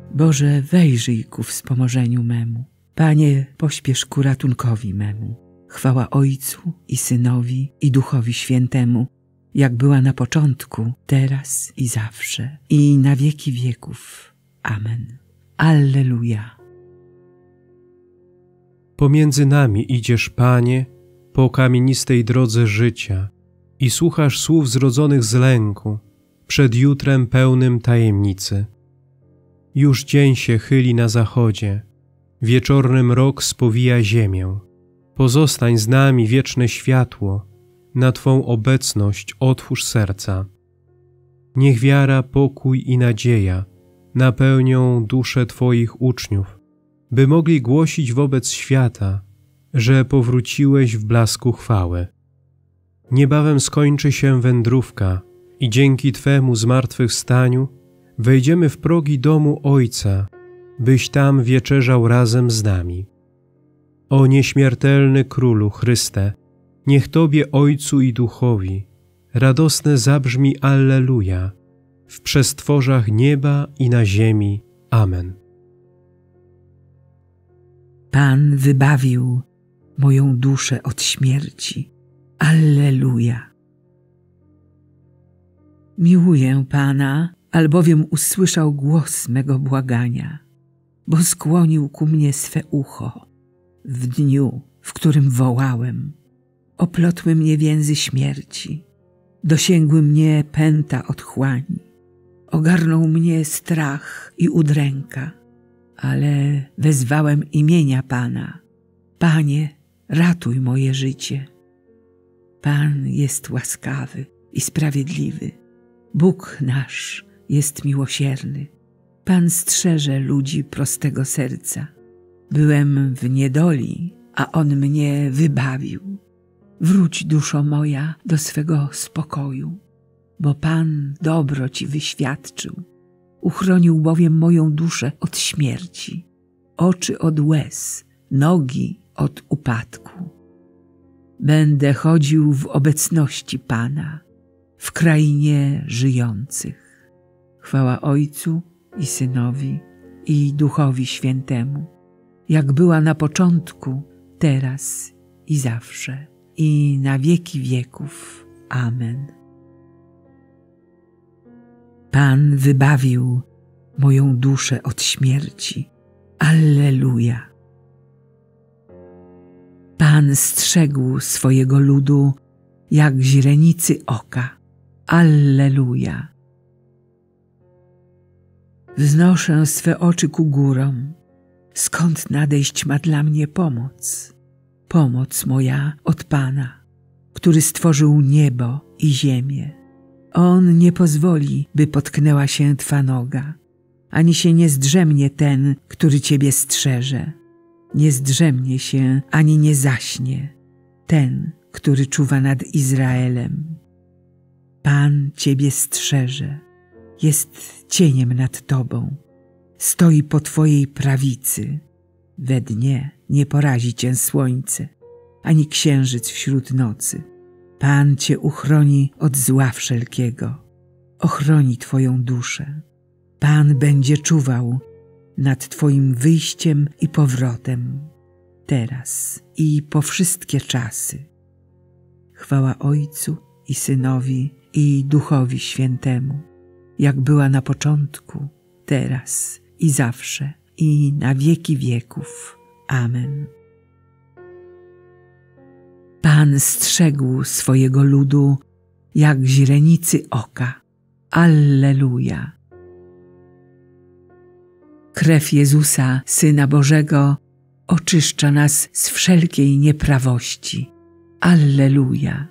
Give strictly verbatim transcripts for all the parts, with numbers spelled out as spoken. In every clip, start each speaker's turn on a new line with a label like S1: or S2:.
S1: Boże, wejrzyj ku wspomożeniu memu. Panie, pośpiesz ku ratunkowi memu. Chwała Ojcu i Synowi i Duchowi Świętemu, jak była na początku, teraz i zawsze, i na wieki wieków. Amen. Alleluja.
S2: Pomiędzy nami idziesz, Panie, po kamienistej drodze życia i słuchasz słów zrodzonych z lęku przed jutrem pełnym tajemnicy. Już dzień się chyli na zachodzie, wieczorny mrok spowija ziemię. Pozostań z nami, wieczne światło, na Twą obecność otwórz serca. Niech wiara, pokój i nadzieja napełnią dusze Twoich uczniów, by mogli głosić wobec świata, że powróciłeś w blasku chwały. Niebawem skończy się wędrówka i dzięki Twemu zmartwychwstaniu wejdziemy w progi domu Ojca, byś tam wieczerzał razem z nami. O nieśmiertelny Królu Chryste, niech Tobie, Ojcu i Duchowi, radosne zabrzmi Alleluja w przestworzach nieba i na ziemi. Amen.
S1: Pan wybawił moją duszę od śmierci. Alleluja. Miłuję Pana, albowiem usłyszał głos mego błagania, bo skłonił ku mnie swe ucho w dniu, w którym wołałem. Oplotły mnie więzy śmierci, dosięgły mnie pęta otchłani, ogarnął mnie strach i udręka, ale wezwałem imienia Pana. Panie, ratuj moje życie. Pan jest łaskawy i sprawiedliwy. Bóg nasz jest miłosierny. Pan strzeże ludzi prostego serca. Byłem w niedoli, a On mnie wybawił. Wróć, duszo moja, do swego spokoju, bo Pan dobro Ci wyświadczył. Uchronił bowiem moją duszę od śmierci, oczy od łez, nogi od upadku. Będę chodził w obecności Pana, w krainie żyjących. Chwała Ojcu i Synowi i Duchowi Świętemu, jak była na początku, teraz i zawsze, i na wieki wieków. Amen. Pan wybawił moją duszę od śmierci. Alleluja. Pan strzegł swojego ludu jak źrenicy oka. Alleluja. Wznoszę swe oczy ku górom. Skąd nadejść ma dla mnie pomoc? Pomoc moja od Pana, który stworzył niebo i ziemię. On nie pozwoli, by potknęła się Twa noga, ani się nie zdrzemnie ten, który Ciebie strzeże. Nie zdrzemnie się, ani nie zaśnie ten, który czuwa nad Izraelem. Pan Ciebie strzeże, jest cieniem nad Tobą, stoi po Twojej prawicy. We dnie nie porazi Cię słońce, ani księżyc wśród nocy. Pan Cię uchroni od zła wszelkiego, ochroni Twoją duszę. Pan będzie czuwał nad Twoim wyjściem i powrotem, teraz i po wszystkie czasy. Chwała Ojcu i Synowi i Duchowi Świętemu, jak była na początku, teraz i zawsze, i na wieki wieków. Amen. Pan strzegł swojego ludu jak źrenicy oka. Alleluja. Krew Jezusa, Syna Bożego, oczyszcza nas z wszelkiej nieprawości. Alleluja.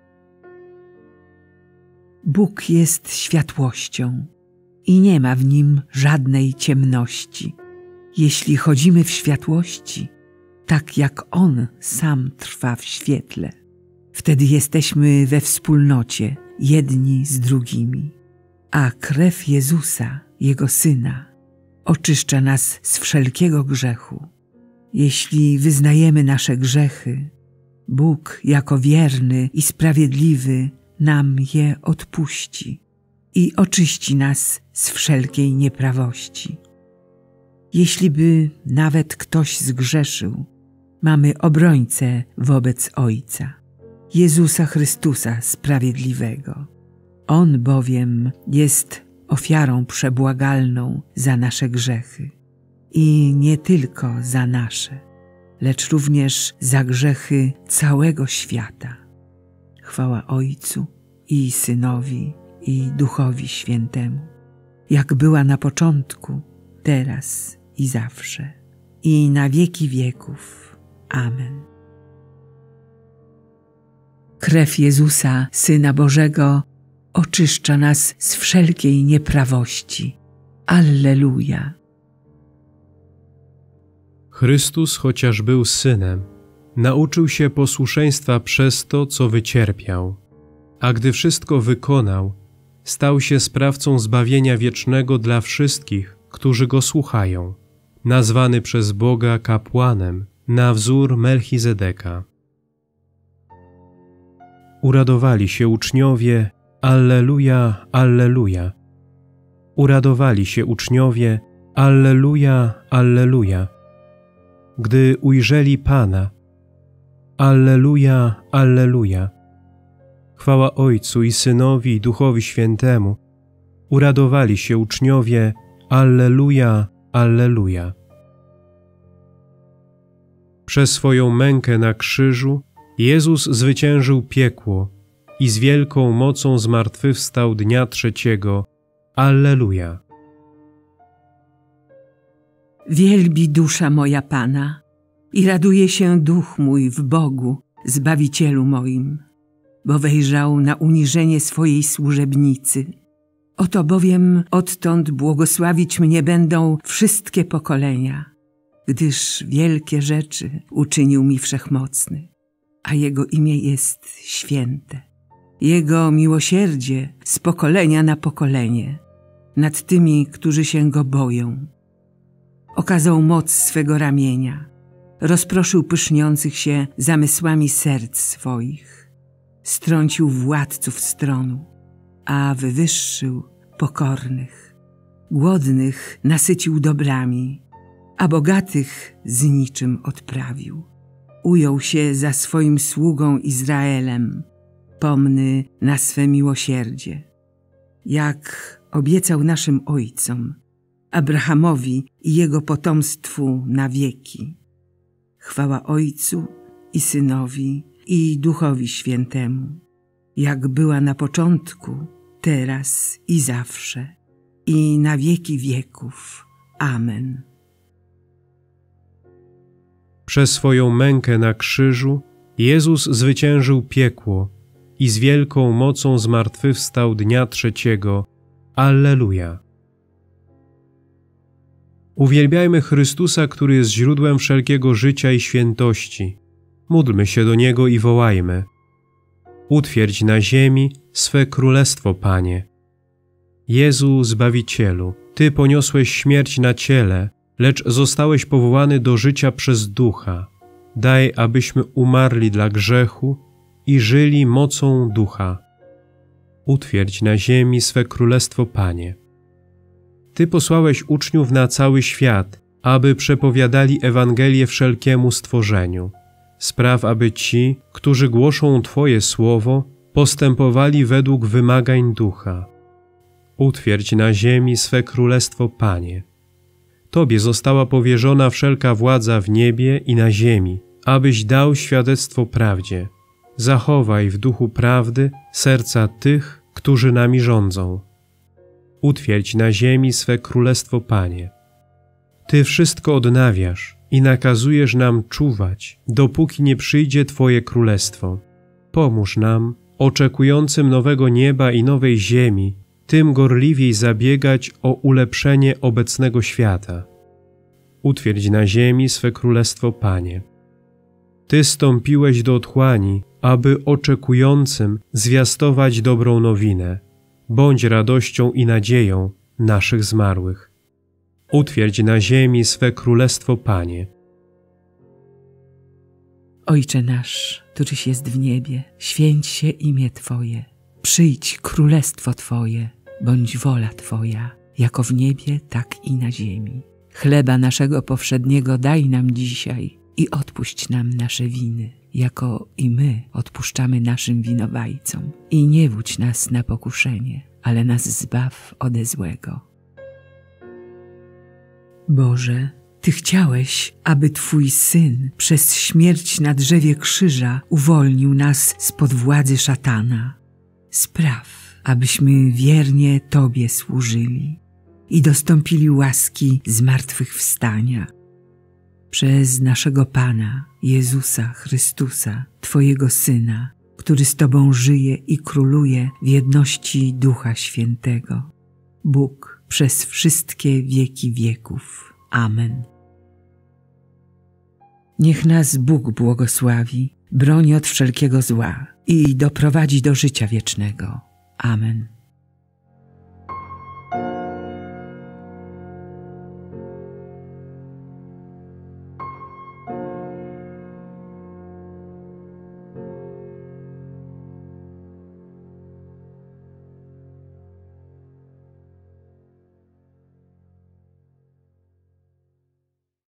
S1: Bóg jest światłością i nie ma w Nim żadnej ciemności. Jeśli chodzimy w światłości, tak jak On sam trwa w świetle, wtedy jesteśmy we wspólnocie jedni z drugimi. A krew Jezusa, Jego Syna, oczyszcza nas z wszelkiego grzechu. Jeśli wyznajemy nasze grzechy, Bóg jako wierny i sprawiedliwy nam je odpuści i oczyści nas z wszelkiej nieprawości. Jeśliby nawet ktoś zgrzeszył, mamy obrońcę wobec Ojca, Jezusa Chrystusa Sprawiedliwego. On bowiem jest ofiarą przebłagalną za nasze grzechy i nie tylko za nasze, lecz również za grzechy całego świata. Chwała Ojcu i Synowi i Duchowi Świętemu, jak była na początku, teraz i zawsze, i na wieki wieków. Amen. Krew Jezusa, Syna Bożego, oczyszcza nas z wszelkiej nieprawości. Alleluja.
S2: Chrystus, chociaż był Synem, nauczył się posłuszeństwa przez to, co wycierpiał, a gdy wszystko wykonał, stał się sprawcą zbawienia wiecznego dla wszystkich, którzy Go słuchają, nazwany przez Boga kapłanem na wzór Melchizedeka. Uradowali się uczniowie, Alleluja, Alleluja. Uradowali się uczniowie, Alleluja, Alleluja. Gdy ujrzeli Pana, Alleluja, Alleluja. Chwała Ojcu i Synowi i Duchowi Świętemu. Uradowali się uczniowie, Alleluja, Alleluja. Przez swoją mękę na krzyżu Jezus zwyciężył piekło i z wielką mocą zmartwychwstał dnia trzeciego. Alleluja.
S1: Wielbi dusza moja Pana i raduje się duch mój w Bogu, Zbawicielu moim, bo wejrzał na uniżenie swojej służebnicy. Oto bowiem odtąd błogosławić mnie będą wszystkie pokolenia, gdyż wielkie rzeczy uczynił mi Wszechmocny, a Jego imię jest święte. Jego miłosierdzie z pokolenia na pokolenie nad tymi, którzy się Go boją. Okazał moc swego ramienia, rozproszył pyszniących się zamysłami serc swoich, strącił władców stronu, a wywyższył pokornych. Głodnych nasycił dobrami, a bogatych z niczym odprawił. Ujął się za swoim sługą Izraelem, pomny na swe miłosierdzie, jak obiecał naszym ojcom, Abrahamowi i jego potomstwu na wieki. Chwała Ojcu i Synowi i Duchowi Świętemu, jak była na początku, teraz i zawsze, i na wieki wieków. Amen.
S2: Przez swoją mękę na krzyżu Jezus zwyciężył piekło i z wielką mocą zmartwychwstał dnia trzeciego. Alleluja. Uwielbiajmy Chrystusa, który jest źródłem wszelkiego życia i świętości. Módlmy się do Niego i wołajmy: utwierdź na ziemi swe królestwo, Panie. Jezu Zbawicielu, Ty poniosłeś śmierć na ciele, lecz zostałeś powołany do życia przez Ducha. Daj, abyśmy umarli dla grzechu i żyli mocą Ducha. Utwierdź na ziemi swe królestwo, Panie. Ty posłałeś uczniów na cały świat, aby przepowiadali Ewangelię wszelkiemu stworzeniu. Spraw, aby ci, którzy głoszą Twoje słowo, postępowali według wymagań Ducha. Utwierdź na ziemi swe królestwo, Panie. Tobie została powierzona wszelka władza w niebie i na ziemi, abyś dał świadectwo prawdzie. Zachowaj w duchu prawdy serca tych, którzy nami rządzą. Utwierdź na ziemi swe królestwo, Panie. Ty wszystko odnawiasz i nakazujesz nam czuwać, dopóki nie przyjdzie Twoje królestwo. Pomóż nam, oczekującym nowego nieba i nowej ziemi, tym gorliwiej zabiegać o ulepszenie obecnego świata. Utwierdź na ziemi swe królestwo, Panie. Ty stąpiłeś do otchłani, aby oczekującym zwiastować dobrą nowinę. Bądź radością i nadzieją naszych zmarłych. Utwierdź na ziemi swe królestwo, Panie.
S1: Ojcze nasz, któryś jest w niebie, święć się imię Twoje. Przyjdź królestwo Twoje, bądź wola Twoja, jako w niebie, tak i na ziemi. Chleba naszego powszedniego daj nam dzisiaj i odpuść nam nasze winy, jako i my odpuszczamy naszym winowajcom. I nie wódź nas na pokuszenie, ale nas zbaw ode złego. Boże, Ty chciałeś, aby Twój Syn przez śmierć na drzewie krzyża uwolnił nas spod władzy szatana. Spraw, abyśmy wiernie Tobie służyli i dostąpili łaski zmartwychwstania. Przez naszego Pana, Jezusa Chrystusa, Twojego Syna, który z Tobą żyje i króluje w jedności Ducha Świętego. Bóg przez wszystkie wieki wieków. Amen. Niech nas Bóg błogosławi, broni od wszelkiego zła i doprowadzi do życia wiecznego. Amen.